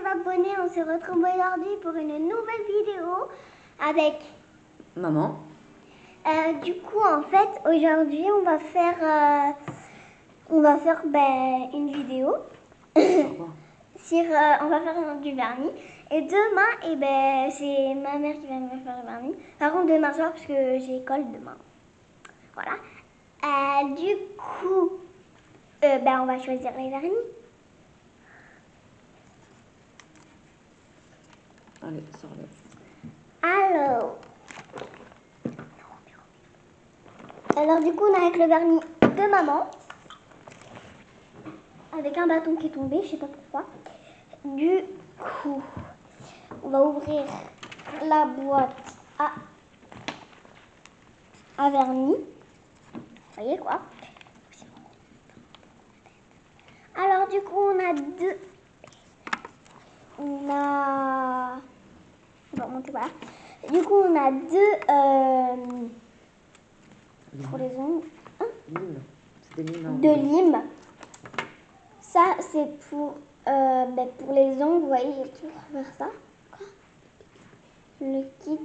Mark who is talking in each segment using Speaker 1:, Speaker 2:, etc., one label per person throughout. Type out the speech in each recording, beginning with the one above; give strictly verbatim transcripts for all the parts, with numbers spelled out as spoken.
Speaker 1: abonnés, on se retrouve aujourd'hui pour une nouvelle vidéo avec
Speaker 2: maman.
Speaker 1: Euh, du coup, en fait, aujourd'hui, on va faire, euh, on va faire ben, une vidéo. Sur, euh, on va faire du vernis. Et demain, eh ben, c'est ma mère qui va me faire le vernis. Par contre, demain soir, parce que j'ai école demain. Voilà. Euh, du coup, euh, ben, on va choisir les vernis.
Speaker 2: Allez, sors-le.
Speaker 1: Alors, alors du coup, on a avec le vernis de maman, avec un bâton qui est tombé, je sais pas pourquoi. Du coup, on va ouvrir la boîte à, à vernis. Vous voyez quoi? Alors du coup, on a deux. On a. On va remonter, voilà. Du coup, on a deux. Euh, pour les ongles. Hein?
Speaker 2: Lime. C'est des limes.
Speaker 1: De lime. Ça, c'est pour, euh, ben, pour les ongles. Vous voyez, j'ai toujours faire ça. Le kit.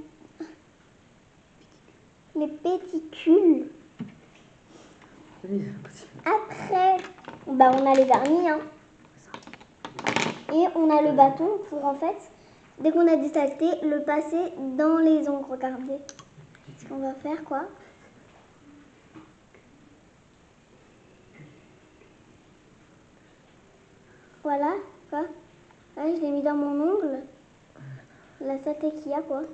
Speaker 1: Les péticules. Après, ben, on a les vernis. Hein. Et on a le bâton pour, en fait, dès qu'on a des saletés, le passer dans les ongles. Regardez ce qu'on va faire, quoi. Voilà, quoi. Là, je l'ai mis dans mon ongle. La saleté qu'il y a, quoi.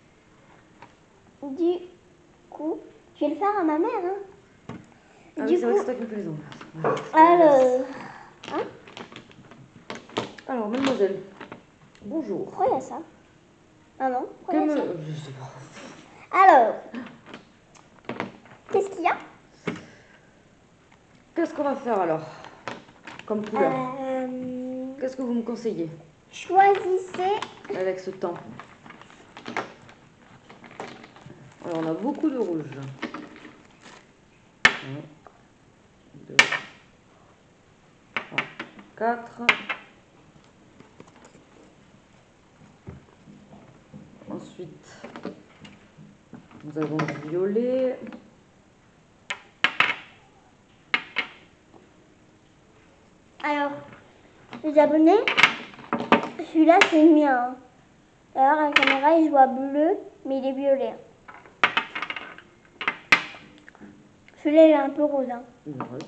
Speaker 1: Du coup, je vais le faire à ma mère, hein.
Speaker 2: Ah
Speaker 1: du
Speaker 2: oui, c'est
Speaker 1: coup,
Speaker 2: vrai que c'est toi qui me fais les ongles. Voilà.
Speaker 1: Alors, hein?
Speaker 2: Alors, mademoiselle, bonjour.
Speaker 1: Pourquoi il y a ça? Ah non, pourquoi il y a ça?
Speaker 2: Je sais pas.
Speaker 1: Alors, qu'est-ce qu'il y a?
Speaker 2: Qu'est-ce qu'on va faire alors? Comme couleur.
Speaker 1: Euh,
Speaker 2: Qu'est-ce que vous me conseillez?
Speaker 1: Choisissez.
Speaker 2: Avec ce temps. Alors, on a beaucoup de rouge. un, deux, trois, quatre. Ensuite, nous avons du violet.
Speaker 1: Alors, les abonnés, celui-là c'est le mien. Alors, à la caméra, il voit bleu, mais il est violet. Celui-là, il est un peu rose. Hein.
Speaker 2: Du rose.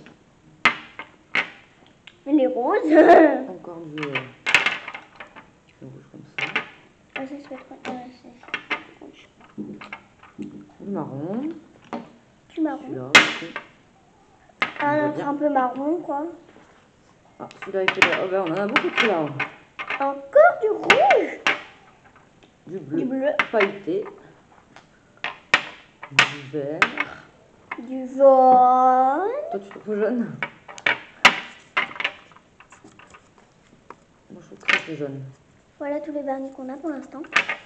Speaker 1: Il est rose.
Speaker 2: Encore du, euh, du rouge comme ça.
Speaker 1: Ah, ça, c'est trop... ah,
Speaker 2: Du marron.
Speaker 1: Du marron.
Speaker 2: Celui-là aussi.
Speaker 1: Ah, non, c'est un peu marron, quoi.
Speaker 2: Ah, celui-là, il fait de... Oh ben, on en a beaucoup de celui-là.
Speaker 1: Encore du rouge.
Speaker 2: Du bleu.
Speaker 1: Du bleu.
Speaker 2: Pailleté. Du vert.
Speaker 1: Du jaune.
Speaker 2: Toi, tu trouves jaune? Moi, je trouve que c'est jaune.
Speaker 1: Voilà tous les vernis qu'on a pour l'instant.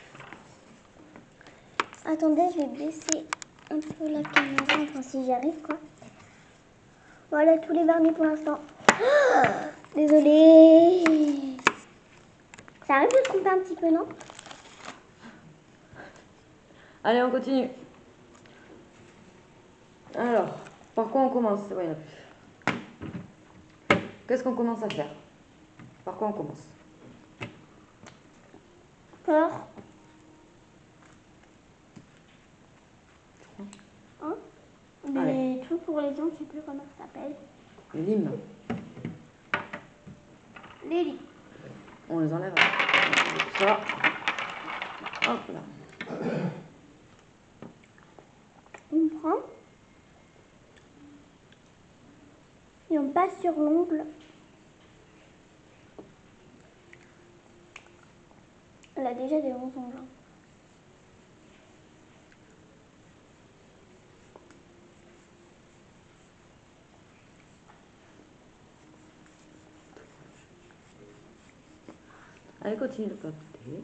Speaker 1: Attendez, je vais baisser un peu la caméra, enfin si j'y arrive, quoi. Voilà tous les vernis pour l'instant. Oh, désolée. Ça arrive de se tromper un petit peu, non?
Speaker 2: Allez, on continue. Alors, par quoi on commence? Ouais, il y en a plus. Qu'est-ce qu'on commence à faire? Par quoi on commence?
Speaker 1: Par... Hein? Des trucs pour les ongles, je sais plus comment ça s'appelle.
Speaker 2: Lime.
Speaker 1: Les limes.
Speaker 2: On les enlève. Ça. Hop là.
Speaker 1: On prend. Et on passe sur l'ongle. Elle a déjà des longs ongles.
Speaker 2: Allez, continue de papoter.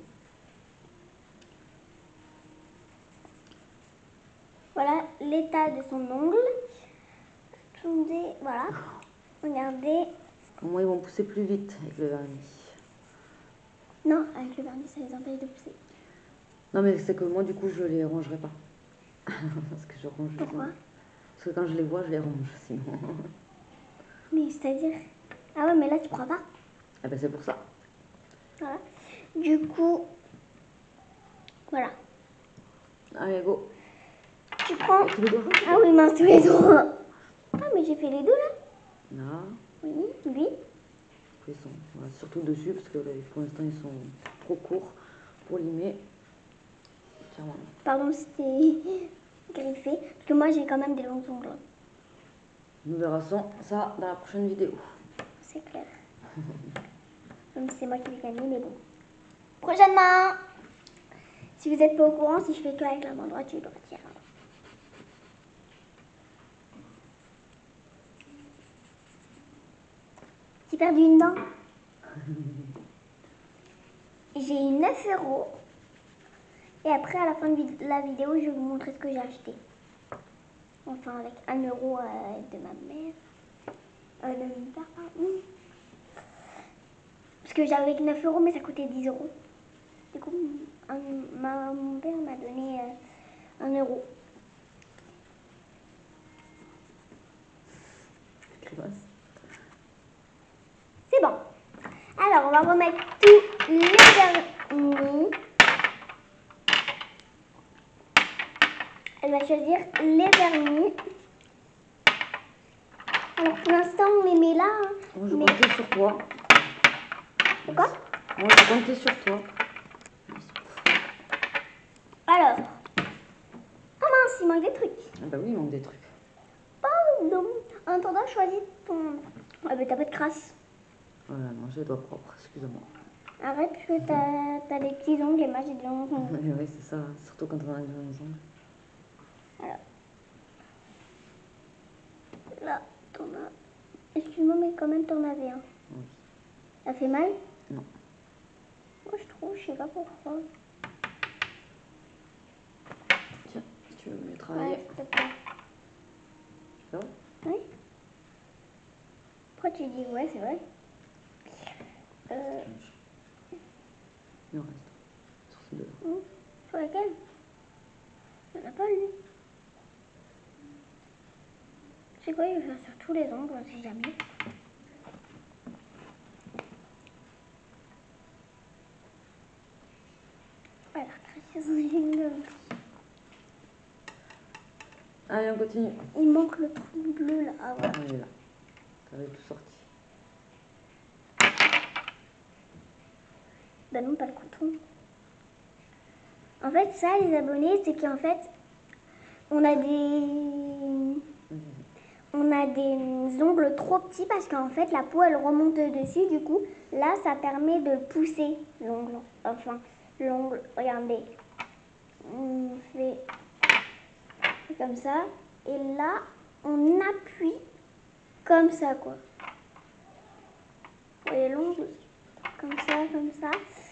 Speaker 1: Voilà l'état de son ongle. Attendez, voilà. Regardez.
Speaker 2: Au moins, ils vont pousser plus vite avec le vernis.
Speaker 1: Non, avec le vernis, ça les empêche de pousser.
Speaker 2: Non, mais c'est que moi, du coup, je les rangerai pas. Parce que je range les
Speaker 1: Pourquoi?
Speaker 2: ongles. Parce que quand je les vois, je les range, sinon.
Speaker 1: Mais c'est-à-dire... Ah ouais, mais là, tu crois pas?
Speaker 2: Ah ben, c'est pour ça.
Speaker 1: Voilà. Du coup, voilà.
Speaker 2: Allez, go.
Speaker 1: Tu prends...
Speaker 2: Et tous les doigts.
Speaker 1: Ah oui, mince, tous les doigts. Ah, mais j'ai fait les deux, là.
Speaker 2: Là.
Speaker 1: Oui, lui.
Speaker 2: Ils sont voilà, surtout dessus, parce que là, pour l'instant, ils sont trop courts pour limer. Tiens-moi.
Speaker 1: Pardon, c'était griffé. Parce que moi, j'ai quand même des longs ongles.
Speaker 2: Nous verrons ça dans la prochaine vidéo.
Speaker 1: C'est clair. Même si c'est moi qui vais gagner, mais bon. Prochainement. Si vous n'êtes pas au courant, si je fais que avec la main droite, je dois tirer. J'ai perdu une dent. J'ai eu neuf euros. Et après, à la fin de la vidéo, je vais vous montrer ce que j'ai acheté. Enfin, avec un euro euh, de ma mère. Euh, de mon père, pardon. Parce que j'avais neuf euros, mais ça coûtait dix euros. Du coup, un, ma, mon père m'a donné euh, un euro. C'est bon. Alors, on va remettre tous les vernis. Elle va choisir les vernis. Alors, pour l'instant, on les met là. Hein.
Speaker 2: Moi, je
Speaker 1: mais...
Speaker 2: comptais sur toi.
Speaker 1: Pourquoi?
Speaker 2: Moi, je comptais sur toi.
Speaker 1: Alors. Oh mince, il manque des trucs.
Speaker 2: Ah bah oui, il manque des trucs.
Speaker 1: Pardon. En attendant, choisis ton... Ah bah t'as pas de crasse.
Speaker 2: Voilà, non, j'ai les doigts propres, excuse-moi.
Speaker 1: Arrête, parce que t'as as des petits ongles et moi j'ai des longs ongles.
Speaker 2: Oui, c'est ça, surtout quand on a des longs ongles.
Speaker 1: Voilà. Là, t'en as... Excuse-moi, mais quand même t'en avais un.
Speaker 2: Oui.
Speaker 1: Ça fait mal?
Speaker 2: Non.
Speaker 1: Moi je trouve, je sais pas pourquoi.
Speaker 2: Tiens, si tu veux mieux travailler.
Speaker 1: Ouais, s'il te plaît.
Speaker 2: C'est vrai?
Speaker 1: Oui. Pourquoi tu dis ouais, c'est vrai? Euh...
Speaker 2: Il en reste. Sur ces deux.
Speaker 1: Mmh. Sur laquelle? Il n'y en a pas lui. C'est quoi, il va faire sur tous les ongles, on sait jamais. Voilà, cracher son ongles.
Speaker 2: Allez, on continue.
Speaker 1: Il manque le trou bleu là. Ah voilà.
Speaker 2: On est là. Ça va être tout sorti.
Speaker 1: Bah non, pas le coton. En fait, ça, les abonnés, c'est qu'en fait, on a des... On a des ongles trop petits parce qu'en fait, la peau, elle remonte dessus. Du coup, là, ça permet de pousser l'ongle. Enfin, l'ongle, regardez. On fait comme ça. Et là, on appuie comme ça, quoi. Vous voyez l'ongle? Comme ça, comme ça.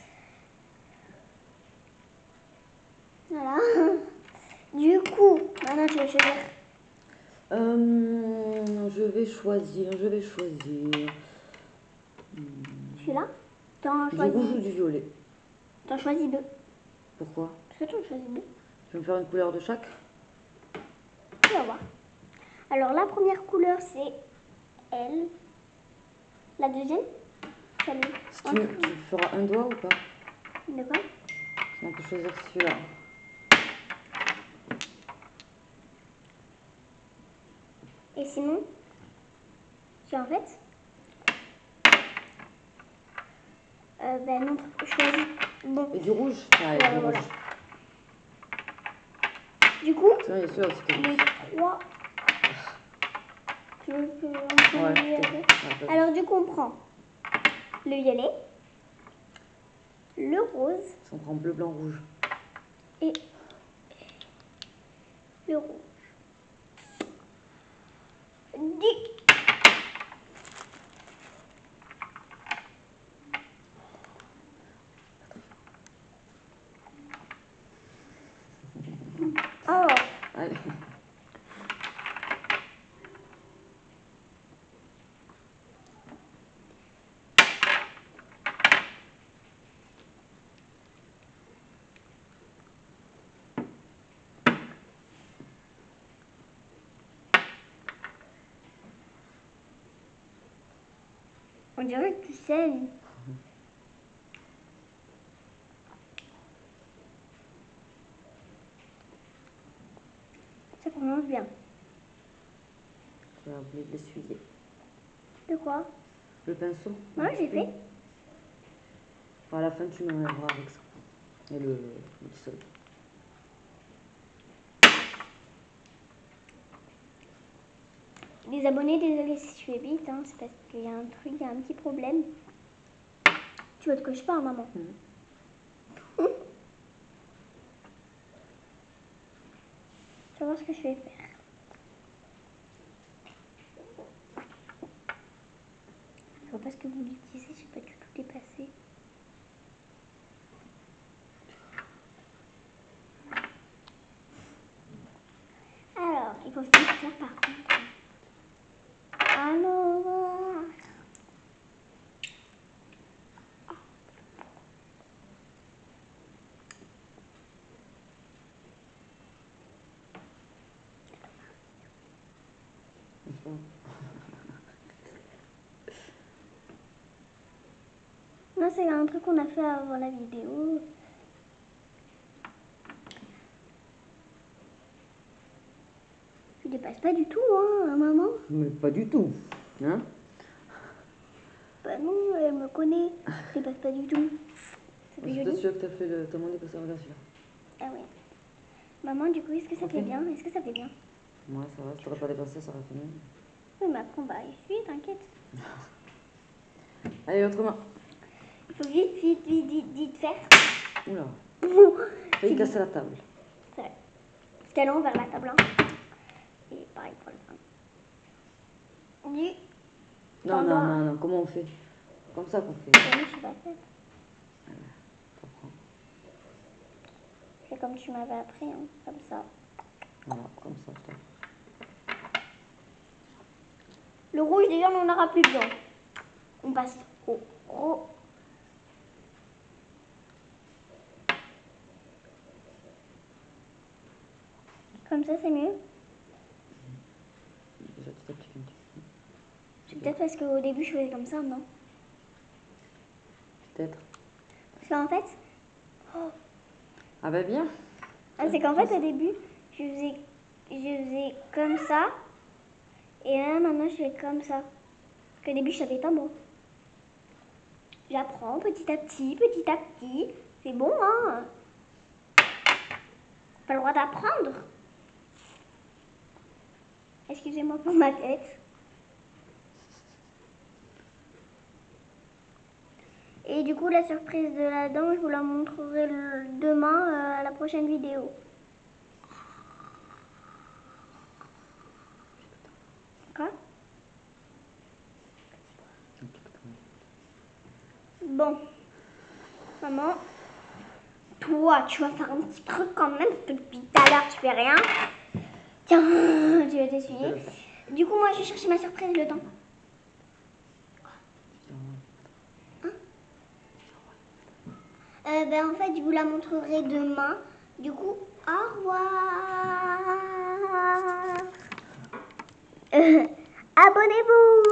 Speaker 1: Voilà. Du coup, maintenant tu vas choisir.
Speaker 2: Euh, je vais choisir, je vais choisir.
Speaker 1: Celui-là? T'en
Speaker 2: Du
Speaker 1: choisis.
Speaker 2: rouge ou du violet?
Speaker 1: T'en choisis deux.
Speaker 2: Pourquoi?
Speaker 1: Parce que tu en choisis deux.
Speaker 2: Tu veux me faire une couleur de chaque?
Speaker 1: Tu vas voir. Alors la première couleur c'est elle. La deuxième? Celle
Speaker 2: Tu, tu feras un doigt ou pas?
Speaker 1: De quoi?
Speaker 2: On peut choisir celui-là.
Speaker 1: Et sinon, tu en fait euh, ben non, choisis. Bon.
Speaker 2: Et du rouge? Ah,
Speaker 1: Ouais,
Speaker 2: du
Speaker 1: voilà.
Speaker 2: rouge.
Speaker 1: Du coup,
Speaker 2: Tiens, il y a celui-là aussi qui est
Speaker 1: les
Speaker 2: rouge.
Speaker 1: trois. Tu veux que on prenne
Speaker 2: Ouais,
Speaker 1: le violet?
Speaker 2: ouais, ouais.
Speaker 1: Alors du coup, on prend le violet, le rose
Speaker 2: On prend bleu, blanc, rouge.
Speaker 1: et le rouge. Du... Oh,
Speaker 2: Allez.
Speaker 1: On dirait que tu saignes. Ça commence bien.
Speaker 2: Tu vas oublier de l'essuyer.
Speaker 1: De quoi?
Speaker 2: Le pinceau.
Speaker 1: Moi, j'ai fait.
Speaker 2: À la fin, tu m'enlèveras avec ça. Et le, le dissol.
Speaker 1: Les abonnés, désolé si je fais vite, hein, c'est parce qu'il y a un truc, il y a un petit problème. Tu veux te cocher pas, hein, maman?
Speaker 2: Mmh.
Speaker 1: Tu vas voir ce que je vais faire. Je vois pas ce que vous l'utilisez, je sais pas du tout dépassé. Alors, il faut faire ça par contre. Alors... Non, c'est un truc qu'on a fait avant la vidéo. Tu dépasses pas du tout, hein, maman?
Speaker 2: Mais pas du tout, hein?
Speaker 1: Bah non, elle me connaît. Je dépasse pas du tout. Ça fait
Speaker 2: Je
Speaker 1: joli.
Speaker 2: suis sûre que tu as fait le demande de conservation.
Speaker 1: Ah oui. Maman, du coup, est-ce que ça
Speaker 2: Ok.
Speaker 1: fait bien? Est-ce que ça fait bien?
Speaker 2: Moi, ça va, si tu n'aurais pas dépassé, ça aurait fait mieux.
Speaker 1: Oui, mais après, on va essuyer, t'inquiète.
Speaker 2: Allez, autrement.
Speaker 1: Il faut vite, vite, vite, vite, vite faire.
Speaker 2: Oula,
Speaker 1: C'est
Speaker 2: failli casser la table.
Speaker 1: C'est vrai. Parce qu'elle est vers la table. Hein. Et pareil pour le pain. Du...
Speaker 2: Non,
Speaker 1: Pendant-
Speaker 2: non, non, non, comment on fait? Comme ça qu'on fait.
Speaker 1: Oui, je sais pas faire.
Speaker 2: Comprends.
Speaker 1: C'est comme tu m'avais appris, hein, comme ça.
Speaker 2: Voilà, comme ça, stop.
Speaker 1: Le rouge, déjà, on n'en aura plus besoin. On passe au gros. Comme ça, c'est mieux.
Speaker 2: Déjà, petit à petit, un petit peu.
Speaker 1: C'est peut-être parce qu'au début, je faisais comme ça, non?
Speaker 2: Peut-être.
Speaker 1: Parce qu'en fait... Oh,
Speaker 2: Ah bah bien.
Speaker 1: ah, c'est qu'en fait, au début, je faisais, je faisais comme ça. Et là, maintenant, je fais comme ça. Parce qu'au début, je savais pas moi. J'apprends petit à petit, petit à petit. C'est bon, hein? Pas le droit d'apprendre. Excusez-moi pour ma tête. Et du coup, la surprise de la dent, je vous la montrerai le- demain euh, à la prochaine vidéo. Quoi? Bon. Maman, toi, tu vas faire un petit truc quand même, parce que depuis tout à l'heure, tu fais rien. Tiens, tu vas t'essuyer. Du coup, moi, je vais chercher ma surprise le temps. Euh, ben, en fait, je vous la montrerai demain. Du coup, au revoir. Euh, abonnez-vous.